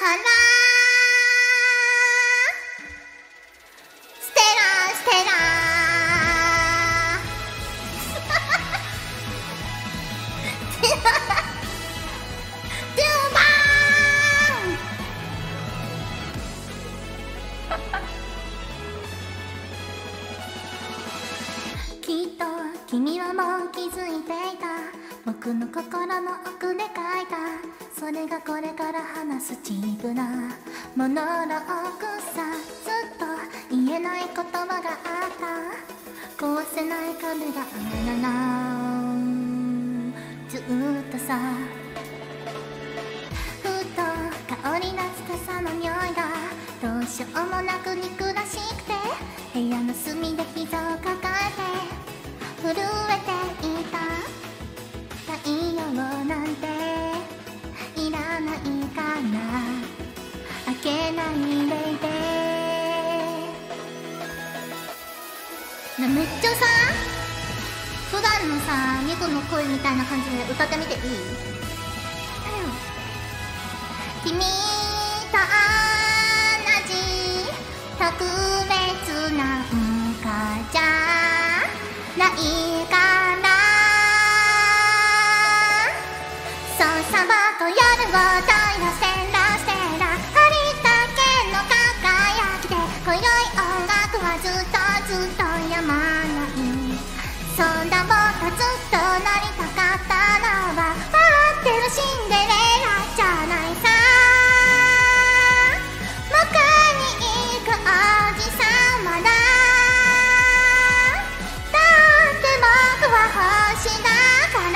らステラステラドゥバーンきっと君はもう気づいていた。僕の心の奥で書いた、それがこれから話すチープなモノローグさ。ずっと言えない言葉があった、壊せない壁があるな。ずっとさ、ふと香り懐かさの匂いがどうしようもなく憎らしくて、部屋の隅で膝を抱えて震えていた。太陽なんていらないから開けないでいて。めっちゃさ、普段のさ猫の声みたいな感じで歌ってみていい？君と同じ特別なんかじゃないから、そうさばと夜を問いらせらせら、ありったけの輝きで今宵音楽はずっとやまない。そんな僕がずっとなりたかったのは待ってるシンデレラじゃないさ。僕に行くおじさまだ。だって僕は星だから。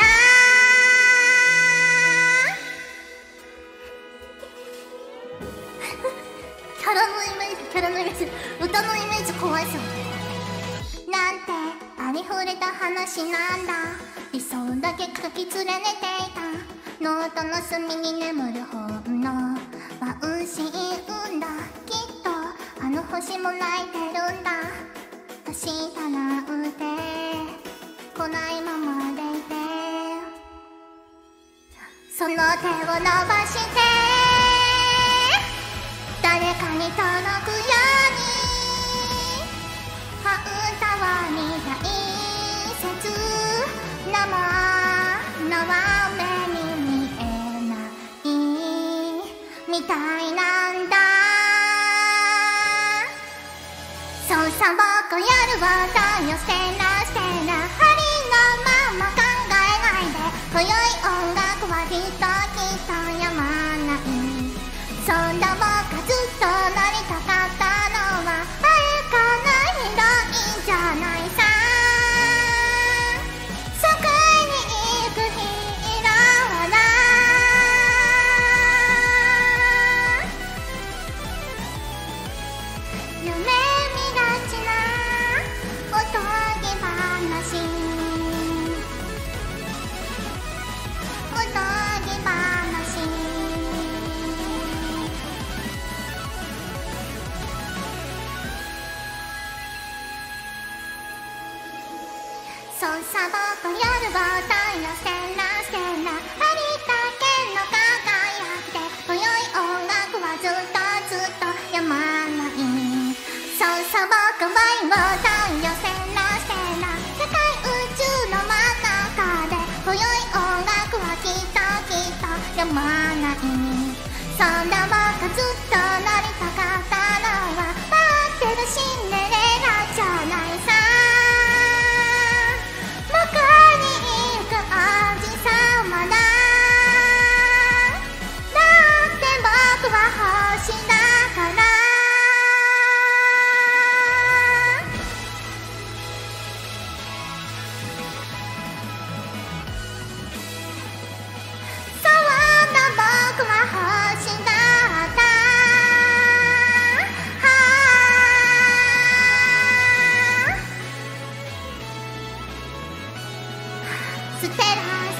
キャラのイメージ、歌のイメージ怖いっすよね。なんてありふれた話なんだ。理想だけ書き連ねていたノートの隅に眠る本のワンシーンだ。きっとあの星も泣いてるんだ。私だなんて来ないままでいて、その手を伸ばして誰かに届くように本当はに大切なものは目に見えないみたいなんだ。そうさ僕夜を問い寄せらせら、ありのまま考えないで今宵音楽はきっとやまない。そんな僕がずっとなりたかったのはあれかないヒロインじゃないさ。そこに行くヒーローだ。夢見がちなおとぎ話、おとぎ話、そうさ僕夜を問い寄せらせら、ありったけの輝きで今宵音楽はずっとやまない。そうさ僕愛を問い寄せらせら、世界宇宙の真ん中で今宵音楽はきっとやまない。そんな僕がずっとなりたかったのは待ってるシンデレラじゃないさ。僕に行くおじさまだ。だって僕は星だから。そうだ僕は星だった。ステラ